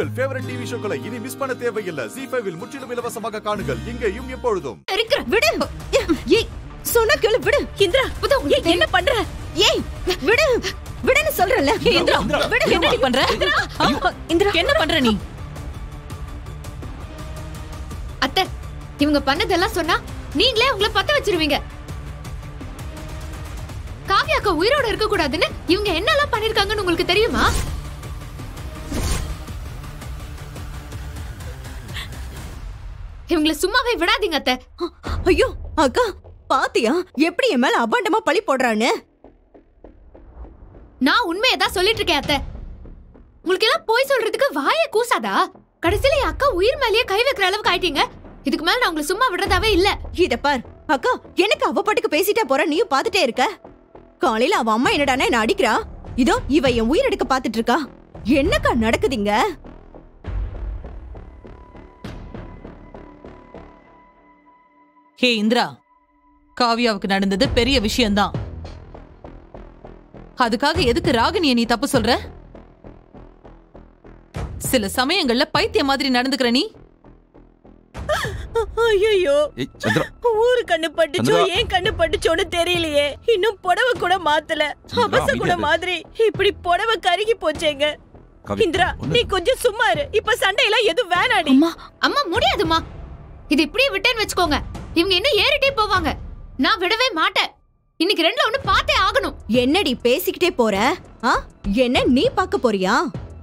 உங்கள் favourite TV ஷோக்களை இனி miss பண்ண தேவையில்லை. ZEE5 இல் முற்றிலும் இலவசமாக காணுங்கள். இங்கேயும் எப்பொழுதும். விடு. ஏய் சொன்னா கேளு விடு. இந்திரா என்ன பண்ற? ஏய் விடு. விடுன்னு சொல்றல. இந்திரா விடு. என்ன பண்ற? இந்திரா என்ன பண்ற நீ? அத்தை இவங்க பண்ணதெல்லாம் சொன்னா நீங்களே உங்களை பத்த வச்சிருவீங்க. காவியாக்கா உயிரோட இருக்க கூடாதுன்னு இவங்க என்னெல்லாம் பண்ணிருக்காங்கன்னு உங்களுக்கு தெரியுமா? இவங்களை சும்மாவே விடாதீங்க அத்தை. ஐயோ அக்கா பாத்தியா எப்படி என் மேல அபாண்டமா பழி போடுறான்னு? நான் உண்மையதான் சொல்லிட்டு இருக்கேன் அத்தை. உங்களுக்கு எல்லாம் போய் சொல்றதுக்கு வாயை கூசாதா? கடைசியில என் அக்கா உயிர் மேலேயே கை வைக்கிற அளவுக்கு ஆயிட்டீங்க. இதுக்கு மேல நான் உங்களை சும்மா விடுறதாவே இல்ல. இத பார் அக்கா, எனக்கு அவ பாட்டுக்கு பேசிட்டா போற, நீயும் பாத்துட்டே இருக்க. காலையில அவ அம்மா என்னடானே என்ன அடிக்கிறா, இதோ இவ என் உயிர் எடுக்க பாத்துட்டு இருக்கா. என்னக்கா நடக்குதுங்க? ஹே இந்திரா, காவியாவுக்கு நடந்தது பெரிய விஷயம்தான். அதுக்காக எதுக்கு ராகினிய நீ தப்பு சொல்ற? சில சமயங்கள்ல பைத்திய மாதிரி நடந்துக்கிற நீ. ஐயோ ஊரு கண்ணு பட்டுச்சோ ஏன் கண்ணு பட்டுச்சோன்னு தெரியலையே. இன்னும் புடவை கூட மாத்தல. அபச கூட மாதிரி இப்படி புடவை கருகி போச்சேங்க. இந்திரா நீ கொஞ்சம் சும்மா இரு. இப்ப சண்டையெல்லாம் எதுவும் வேணாடி. அம்மா முடியாதுமா. இது இப்படியே விட்டேன்னு வச்சுக்கோங்க, இவங்க இன்னும் ஏறிட்டே போவாங்க. நான் விடவே மாட்டேன். இன்னைக்கு ரெண்டுல ஒண்ணு பார்த்தே ஆகணும். என்னடி பேசிக்கிட்டே போற? என்ன நீ பாக்க போறியா?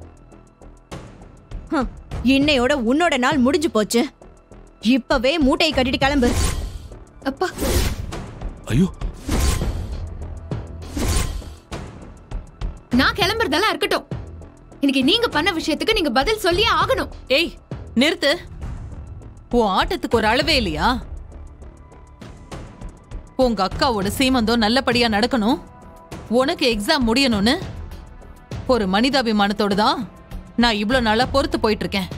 இன்னையோட உன்னோட நாள் முடிஞ்சு போச்சு. இப்பவே மூட்டையை கட்டிட்டு கிளம்பு. அப்பா ஐயோ நான் கிளம்புறதெல்லாம் இருக்கட்டும். இன்னைக்கு நீங்க பண்ண விஷயத்துக்கு நீங்க பதில் சொல்லியே ஆகணும். ஏய் நிறுத்து. உன் ஆட்டத்துக்கு ஒரு அளவே இல்லையா? உங்க அக்காவோட சீமந்தம் நல்லபடியா நடக்கணும், உனக்கு எக்ஸாம் முடியணும்னு ஒரு மனிதாபிமானத்தோடு தான் நான் இவ்ளோ நாளா பொறுத்து போயிட்டு இருக்கேன்.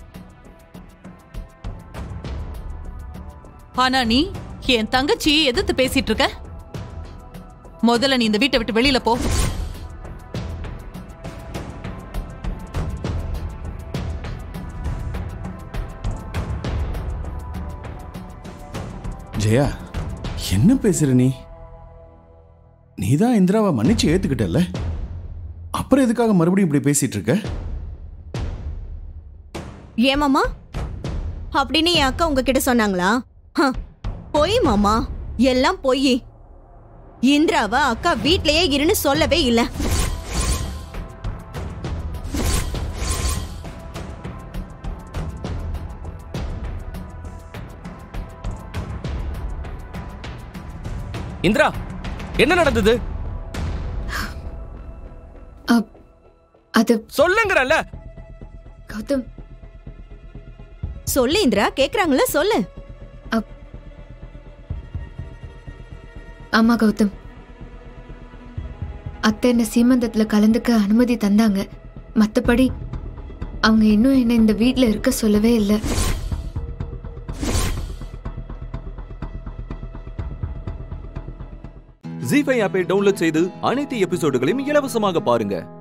ஆனா நீ என் தங்கச்சியை எதிர்த்து பேசிட்டு இருக்க. முதல்ல நீ இந்த வீட்டை விட்டு வெளியில போ. ஜெயா என்ன பேசுற நீ? நீதான் இந்திராவை மன்னிச்சு ஏத்துக்கிட்டல, அப்புறம் எதுக்காக மறுபடியும் இப்படி பேசிட்டு இருக்க? ஏமாமா அப்படின்னு என் அக்கா உங்ககிட்ட சொன்னாங்களா? பொய் மாமா, எல்லாம் பொய். இந்திராவ அக்கா வீட்லயே இருன்னு சொல்லவே இல்ல. இந்திரா என்ன நடந்தது? அது சொல்லுங்கறல்ல. கௌதம் சொல்லு இந்திரா, கேக்குறாங்களா? சொல்லு. ஆமா கௌதம், அத்தை என்ன சீமந்தத்துல கலந்துக்க அனுமதி தந்தாங்க. மத்தபடி அவங்க இன்னும் என்ன இந்த வீட்ல இருக்க சொல்லவே இல்லை. ZEE5 ஆப்பை டவுன்லோட் செய்து அனைத்து எபிசோடுகளையும் இலவசமாக பாருங்க.